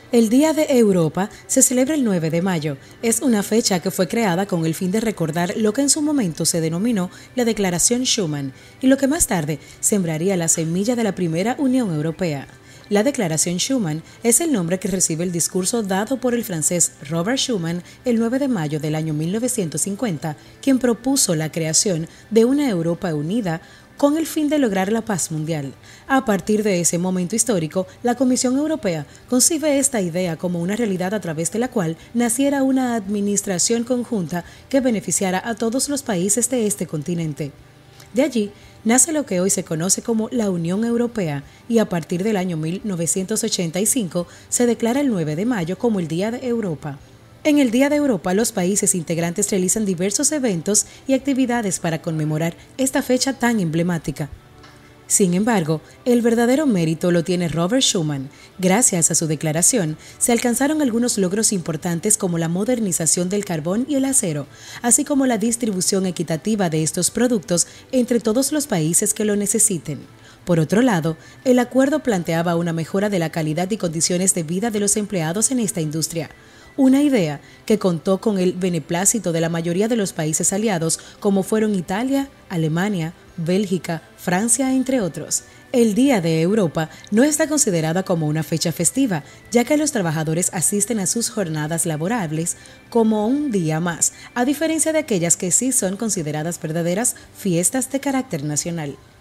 El Día de Europa se celebra el 9 de mayo. Es una fecha que fue creada con el fin de recordar lo que en su momento se denominó la Declaración Schuman y lo que más tarde sembraría la semilla de la primera Unión Europea. La Declaración Schuman es el nombre que recibe el discurso dado por el francés Robert Schuman el 9 de mayo del año 1950, quien propuso la creación de una Europa unida con el fin de lograr la paz mundial. A partir de ese momento histórico, la Comisión Europea concibe esta idea como una realidad a través de la cual naciera una administración conjunta que beneficiara a todos los países de este continente. De allí nace lo que hoy se conoce como la Unión Europea y a partir del año 1985 se declara el 9 de mayo como el Día de Europa. En el Día de Europa, los países integrantes realizan diversos eventos y actividades para conmemorar esta fecha tan emblemática. Sin embargo, el verdadero mérito lo tiene Robert Schuman. Gracias a su declaración, se alcanzaron algunos logros importantes como la modernización del carbón y el acero, así como la distribución equitativa de estos productos entre todos los países que lo necesiten. Por otro lado, el acuerdo planteaba una mejora de la calidad y condiciones de vida de los empleados en esta industria. Una idea que contó con el beneplácito de la mayoría de los países aliados, como fueron Italia, Alemania, Bélgica, Francia, entre otros. El Día de Europa no está considerada como una fecha festiva, ya que los trabajadores asisten a sus jornadas laborables como un día más, a diferencia de aquellas que sí son consideradas verdaderas fiestas de carácter nacional.